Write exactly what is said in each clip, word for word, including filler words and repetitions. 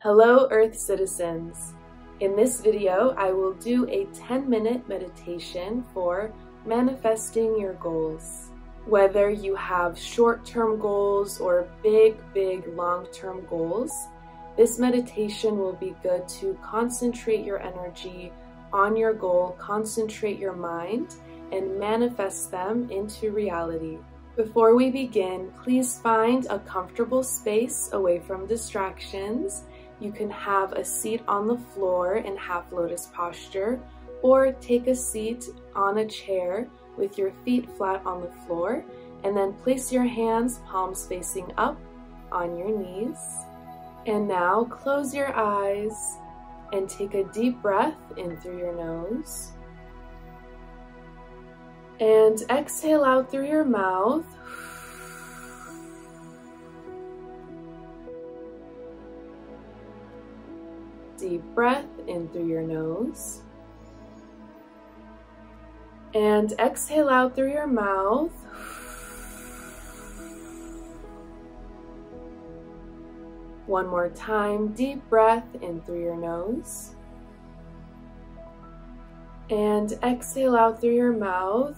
Hello Earth citizens! In this video, I will do a ten minute meditation for manifesting your goals. Whether you have short-term goals or big, big long-term goals, this meditation will be good to concentrate your energy on your goal, concentrate your mind, and manifest them into reality. Before we begin, please find a comfortable space away from distractions. You can have a seat on the floor in half lotus posture, or take a seat on a chair with your feet flat on the floor, and then place your hands palms facing up on your knees. And now close your eyes and take a deep breath in through your nose. And exhale out through your mouth. Deep breath in through your nose. And exhale out through your mouth. One more time, deep breath in through your nose. And exhale out through your mouth.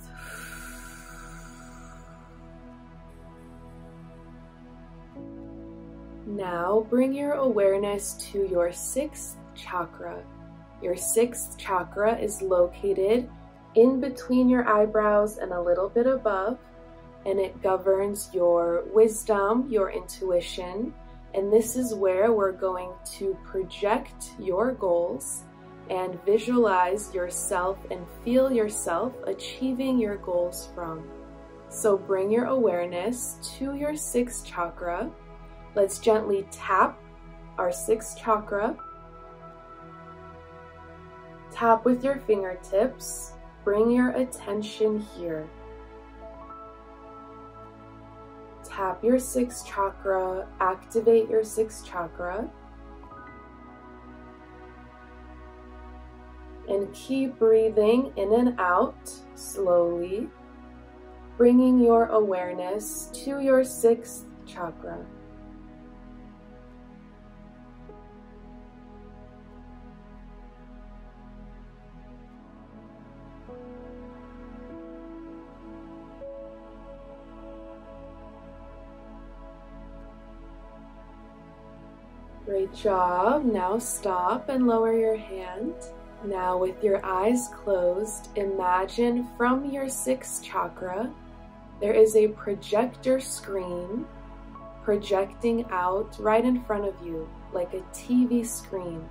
Now bring your awareness to your sixth chakra. Your sixth chakra is located in between your eyebrows and a little bit above, and it governs your wisdom, your intuition, and this is where we're going to project your goals and visualize yourself and feel yourself achieving your goals from. So bring your awareness to your sixth chakra. Let's gently tap our sixth chakra. Tap with your fingertips. Bring your attention here. Tap your sixth chakra. Activate your sixth chakra. And keep breathing in and out slowly, bringing your awareness to your sixth chakra. Great job. Now stop and lower your hand. Now with your eyes closed, imagine from your sixth chakra, there is a projector screen projecting out right in front of you, like a T V screen.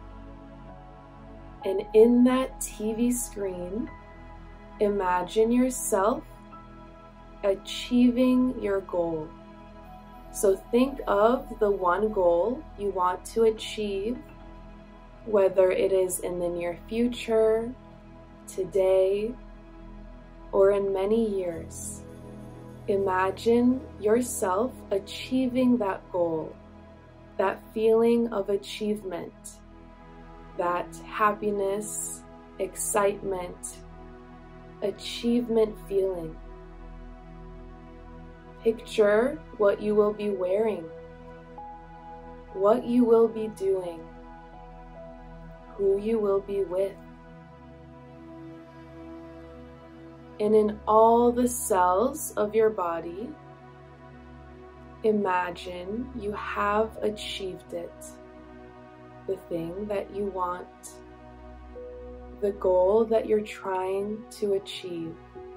And in that T V screen, imagine yourself achieving your goal. So think of the one goal you want to achieve, whether it is in the near future, today, or in many years. Imagine yourself achieving that goal, that feeling of achievement, that happiness, excitement, achievement feeling. Picture what you will be wearing, what you will be doing, who you will be with. And in all the cells of your body, imagine you have achieved it, the thing that you want, the goal that you're trying to achieve.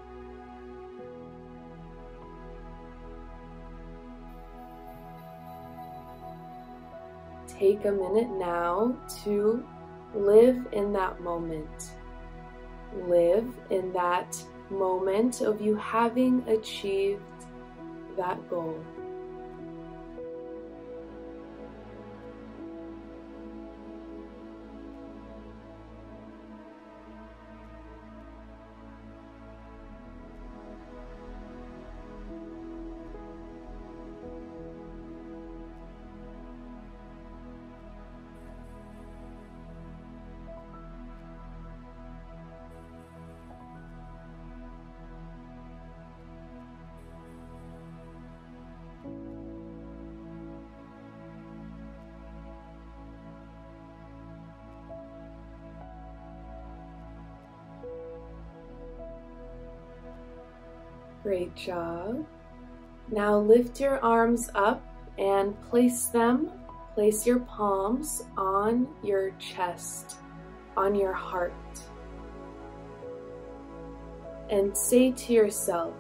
Take a minute now to live in that moment. Live in that moment of you having achieved that goal. Great job. Now lift your arms up and place them, place your palms on your chest, on your heart. And say to yourself,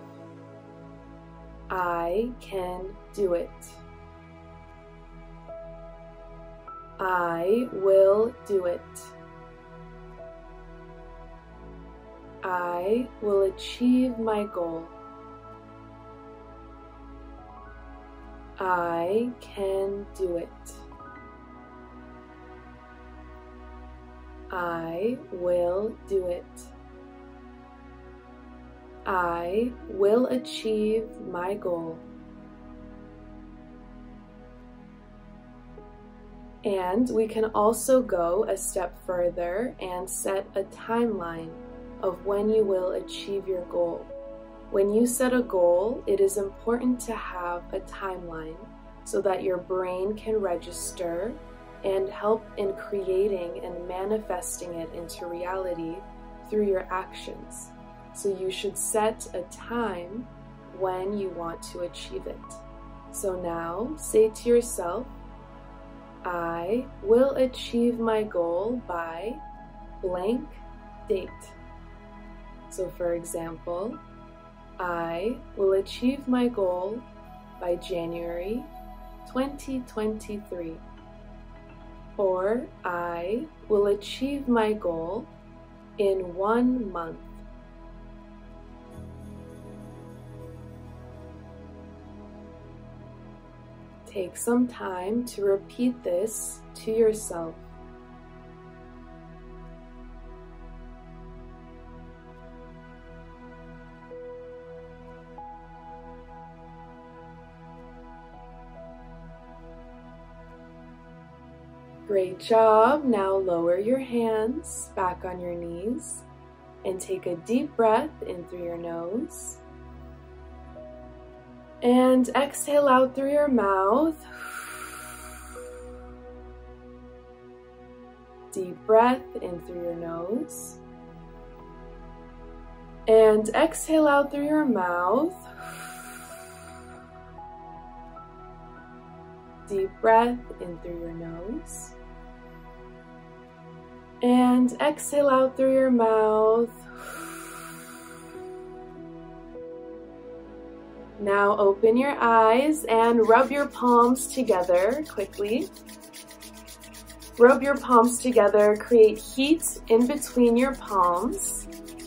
I can do it. I will do it. I will achieve my goal. I can do it. I will do it. I will achieve my goal. And we can also go a step further and set a timeline of when you will achieve your goal. When you set a goal, it is important to have a timeline so that your brain can register and help in creating and manifesting it into reality through your actions. So you should set a time when you want to achieve it. So now say to yourself, I will achieve my goal by blank date. So for example, I will achieve my goal by January twenty twenty-three. Or I will achieve my goal in one month. Take some time to repeat this to yourself. Great job. Now lower your hands back on your knees and take a deep breath in through your nose. And exhale out through your mouth. Deep breath in through your nose. And exhale out through your mouth. Deep breath in through your nose. And exhale out through your mouth. Now open your eyes and rub your palms together quickly. Rub your palms together, create heat in between your palms.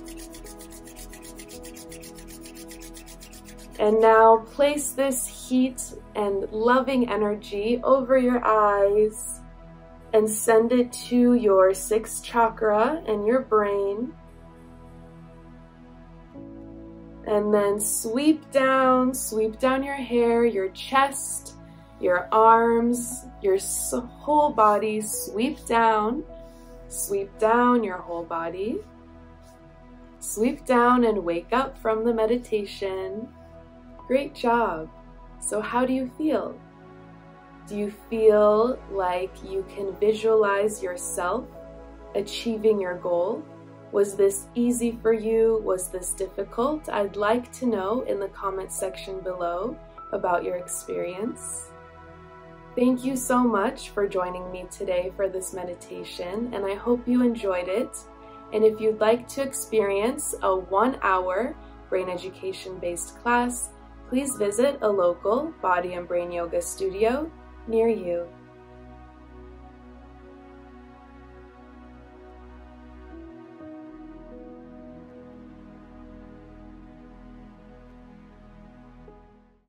And now place this heat and loving energy over your eyes and send it to your sixth chakra and your brain. And then sweep down, sweep down your hair, your chest, your arms, your whole body. Sweep down, sweep down your whole body. Sweep down and wake up from the meditation. Great job. So how do you feel? Do you feel like you can visualize yourself achieving your goal? Was this easy for you? Was this difficult? I'd like to know in the comment section below about your experience. Thank you so much for joining me today for this meditation, and I hope you enjoyed it. And if you'd like to experience a one-hour brain education-based class, please visit a local body and brain yoga studio near you.